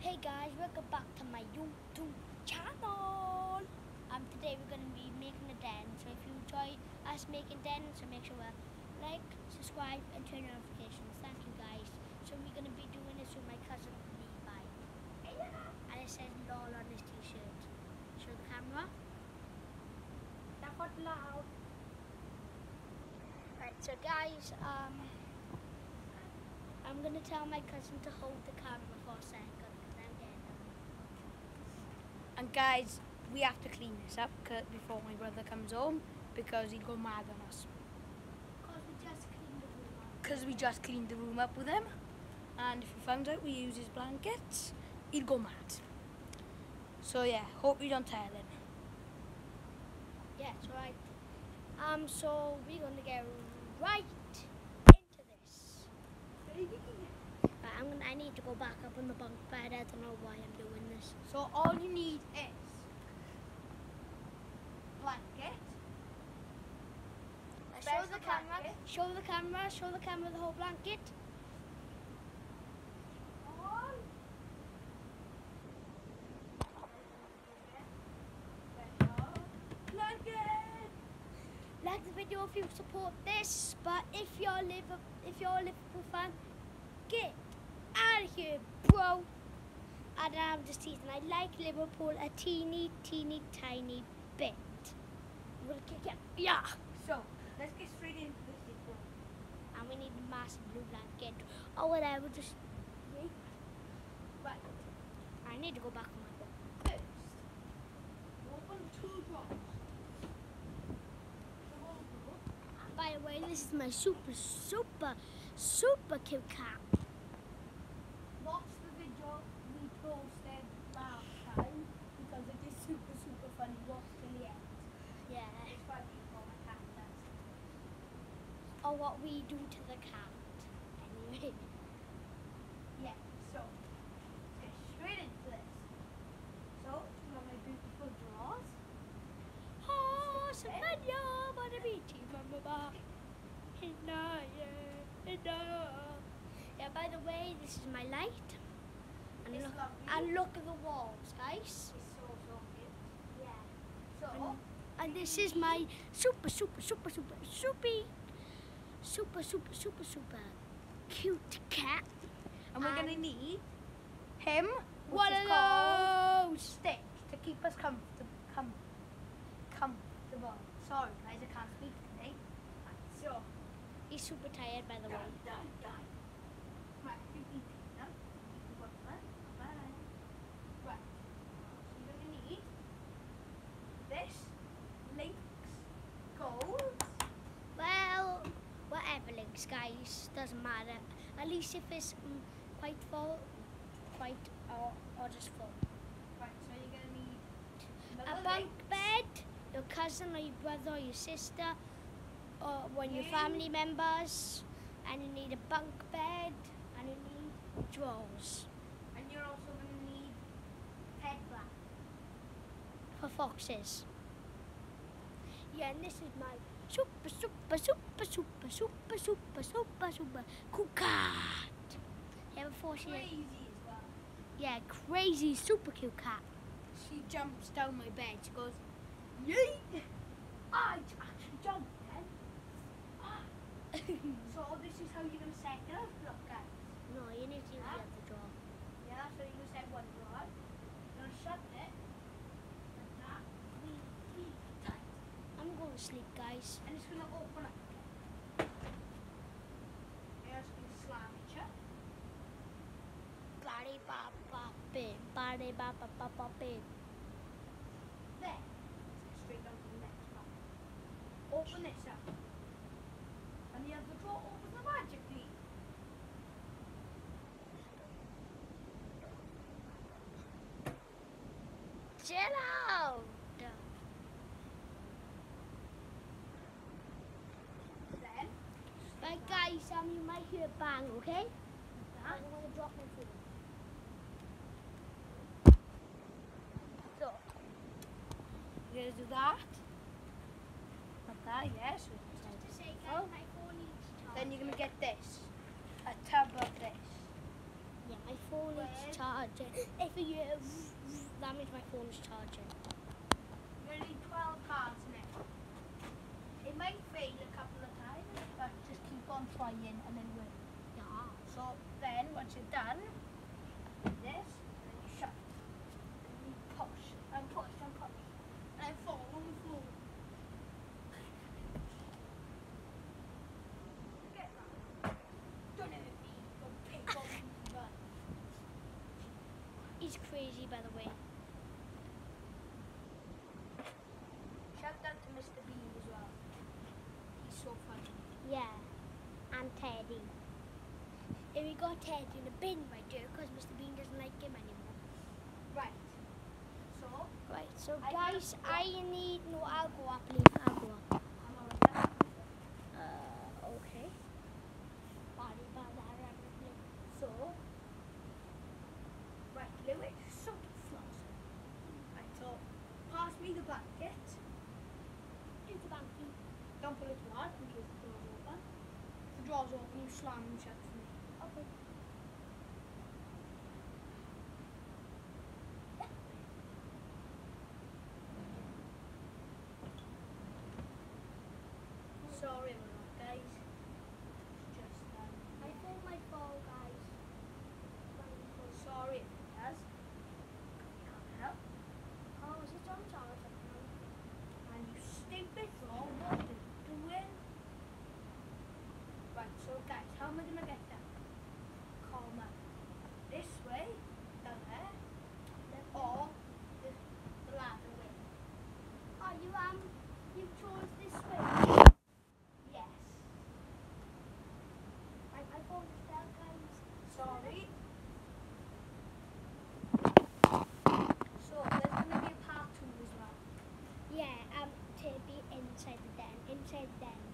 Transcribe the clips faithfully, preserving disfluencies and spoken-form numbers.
Hey guys, welcome back to my YouTube channel. Um, today we're going to be making a den. So if you enjoy us making dens, so make sure to like, subscribe, and turn on notifications. Thank you guys. So we're going to be doing this with my cousin Levi. And it says LOL on his t-shirt. Show the camera. That got loud. Right, so guys, um, I'm going to tell my cousin to hold the camera for a second. And guys, we have to clean this up before my brother comes home because he'd go mad on us. Because we just cleaned the room up. Because we just cleaned the room up with him. And if he found out we use his blankets, he'd go mad. So yeah, hope you don't tell him. Yeah, that's right. Um, so we're going to get right into this. Right, I'm gonna, I need to go back up on the bunk bed. I don't know why I'm doing this. So all you need is blanket. Show the camera. Blanket. Show the camera. Show the camera the whole blanket. On. Blanket. Like the video if you support this. But if you're a Liverpool, if you're a Liverpool fan, get out of here, bro. And I'm just teasing. I like Liverpool a teeny, teeny, tiny bit. I'm gonna kick it. Yeah. So let's get straight into this video. And we need a massive blue blanket or whatever. Just wait. Right. I need to go back on my book. First, open two drawers. By the way, this is my super, super, super cute cat. Watch the video we posted last time because it is super, super funny. Watch till the end. Yeah. It's funny what my cat does. Or what we do to the cat. Anyway. Yeah, so let's get straight into this. So, you have my beautiful drawers. Oh, Savannah, wanna be team mama. Yeah, by the way, this is my light. And It's look, lovely. and look at the walls, guys. It's so, so cute. Yeah. So, And, and this is my super, super, super, super, super, super, super, super, super cute cat. and we're and- going to need him, which One is of called those. Stick, to keep us comfortable. Com comfortable. Sorry guys, I can't speak today. Right, so, He's super tired, by the way. done, done, done. Right, you can take them. You can put them. Bye. Right, so you're going to need this, links, gold. Well, whatever links, guys, doesn't matter. At least if it's um, quite full, quite, or, or just full. Right, so you're going to need A another bunk link. bed, your cousin or your brother or your sister, or one of your King. family members, and you need a bunk bed, and you need drawers And you're also going to need headband. for foxes. Yeah, and this is my super, super, super, super, super, super, super, super cool cat. Yeah, before she, Crazy as well. yeah, crazy, super cute cat. She jumps down my bed. She goes, yay! I j- actually jumped then. Ah. So this is how you're going to set it up, look guys. No, you need to use the other drawer. Yeah, so you're going to set one drawer. You're going to shut it. Like that. Really, really tight. I'm going to sleep, guys. And it's going to open up. You're just going to slam it shut. Body bop bop bip, body bop bop bop bop bip. There. Let's get straight down to the next part. Open this up. And the other drawer opens magically. Chill out. Then, Right, guys, um, you might hear a bang, okay? that. I'm going to drop my food. So, you're going to do that. Like that, yes. Just to say, Oh. guys, my phone needs charge. Then you're going to get this. A tub of this. Yeah, my phone needs Where? charge. charging. If you hear that means my phone is charging. You're gonna need twelve cards in it. It might fail a couple of times, but just keep on trying and then win. Yeah. So then, once you're done, this, and then you shut. And you push, and push, and push. And then fall on the floor. Get that. Don't let it be. Don't pick on the run. He's crazy, by the way. Shout out to Mister Bean as well. He's so funny. Yeah. And Teddy. If we got Teddy in a bin right there, because Mister Bean doesn't like him anymore. Right. So, Right, so I guys, gotta I need, no, I'll go up, leave, I'll go up. I'm already done. Uh, okay. Sorry about that, Ramsey. So, right, Lewis, so floss. Right, so, pass me the bucket. Here's the banky. Don't pull it too hard in case the door's open. If the door's open, you slam them shut for me. Okay. Sorry about that, guys. It's just, um, I found my ball, guys. sorry if it does. You can't help. Oh, is it on charge? And you stupid wrong, what are you doing? Right, so guys, how am I gonna get that? Comma. This way, down there, or the, the ladder way? Oh, you, um, you chose this way. Yes. I, I found the cell, guys. Sorry. So there's gonna be a part two as well. Yeah, um, to be inside the den, inside the den.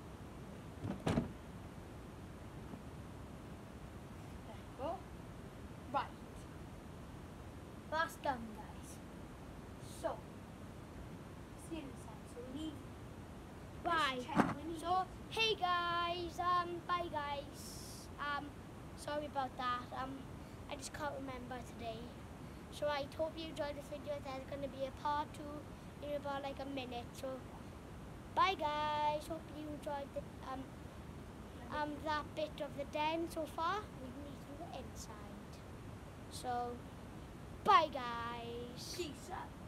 There you go. Right. That's done, guys. So, see you inside. So we need. Bye. Let's check. We need. So, hey guys, um, bye guys. Um, sorry about that. Um, I just can't remember today. So I hope you enjoyed this video. There's gonna be a part two in about like a minute. So, bye guys. Hope you enjoyed the um um that bit of the den so far. We need to the inside. So, bye guys. Peace out.